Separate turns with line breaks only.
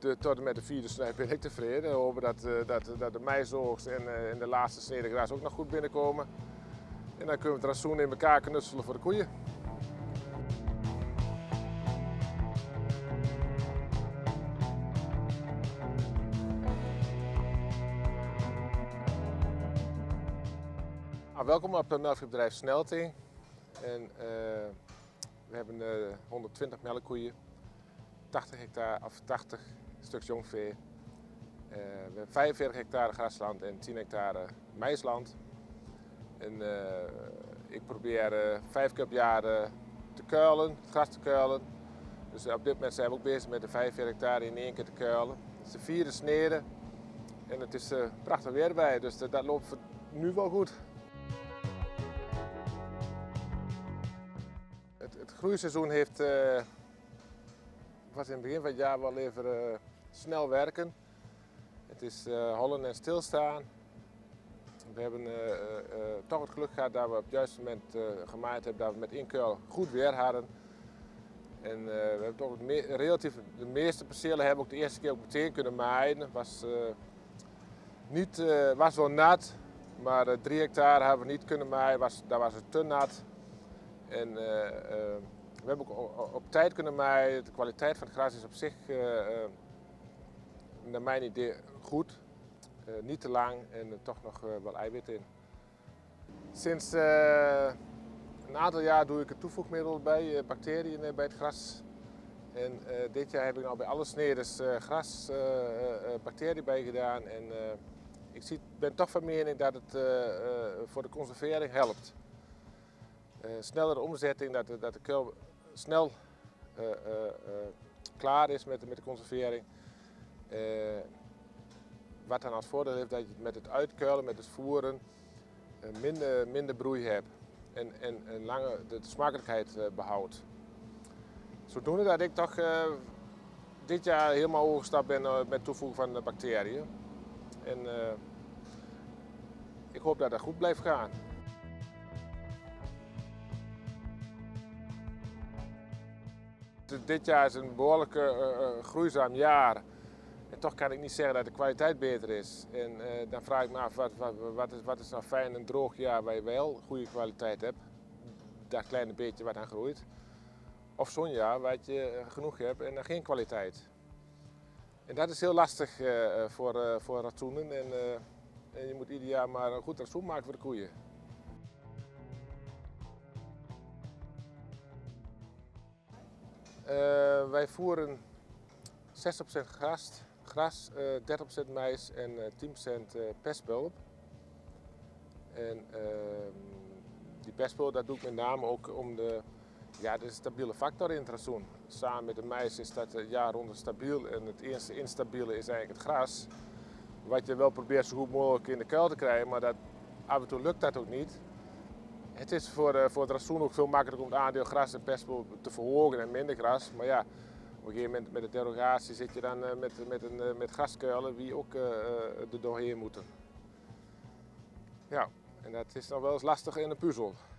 tot en met de vierde snij ben ik tevreden. We hopen dat de meizoogst en de laatste snede gras ook nog goed binnenkomen. En dan kunnen we het rantsoen in elkaar knutselen voor de koeien. Welkom op het melkveebedrijf Snelting. En, we hebben 120 melkkoeien, 80 hectare of 80 stuks jongvee. We hebben 45 hectare grasland en 10 hectare maisland. En, ik probeer 5 keer per jaar te kuilen, het gras te kuilen. Dus op dit moment zijn we ook bezig met de 45 hectare in 1 keer te kuilen. Het is de vierde snede en het is prachtig weer bij, dus dat loopt voor nu wel goed. Het groeiseizoen was in het begin van het jaar wel even snel werken. Het is hollen en stilstaan. We hebben toch het geluk gehad dat we op het juiste moment gemaaid hebben, dat we met inkuil goed weer hadden. En we hebben toch relatief de meeste percelen hebben ook de eerste keer ook meteen kunnen maaien. Was wel nat, maar 3 hectare hebben we niet kunnen maaien, daar was het te nat. En we hebben ook op tijd kunnen maaien. De kwaliteit van het gras is op zich, naar mijn idee, goed. Niet te lang en toch nog wel eiwit in. Sinds een aantal jaar doe ik een toevoegmiddel bij bacteriën bij het gras. En dit jaar heb ik al bij alle snedes bacteriën bij gedaan. En ik ben toch van mening dat het voor de conservering helpt. Snellere omzetting, dat de kuil snel klaar is met de conservering. Wat dan als voordeel heeft dat je met het uitkuilen, met het voeren, minder broei hebt en langer de smakelijkheid behoudt. Zodoende dat ik toch dit jaar helemaal overgestapt ben met toevoegen van bacteriën. En ik hoop dat dat goed blijft gaan. Dit jaar is een behoorlijk groeizaam jaar. En toch kan ik niet zeggen dat de kwaliteit beter is. En dan vraag ik me af, wat is nou fijn een droog jaar waar je wel goede kwaliteit hebt. Dat kleine beetje wat aan groeit. Of zo'n jaar waar je genoeg hebt en dan geen kwaliteit. En dat is heel lastig voor rantsoenen. En je moet ieder jaar maar een goed rantsoen maken voor de koeien. Wij voeren 60% gras, 30% mais en 10% pestpulp. En die pestpulp dat doe ik met name ook om de stabiele factor in het rantsoen. Samen met de mais is dat jaar rond stabiel en het eerste instabiele is eigenlijk het gras. Wat je wel probeert zo goed mogelijk in de kuil te krijgen, maar af en toe lukt dat ook niet. Het is voor het rantsoen ook veel makkelijker om het aandeel gras en pestpulp te verhogen en minder gras. Maar ja, op een gegeven moment met de derogatie zit je dan met graskuilen die ook er doorheen moeten. Ja, en dat is nog wel eens lastig in een puzzel.